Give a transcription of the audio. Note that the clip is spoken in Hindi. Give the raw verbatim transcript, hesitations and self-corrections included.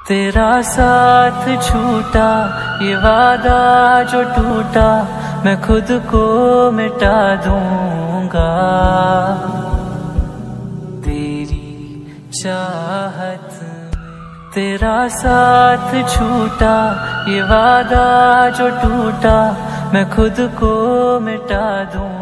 तेरा साथ छूटा, ये वादा जो टूटा, मैं खुद को मिटा दूंगा। तेरी चाहत में तेरा साथ छूटा, ये वादा जो टूटा, मैं खुद को मिटा दूंगा।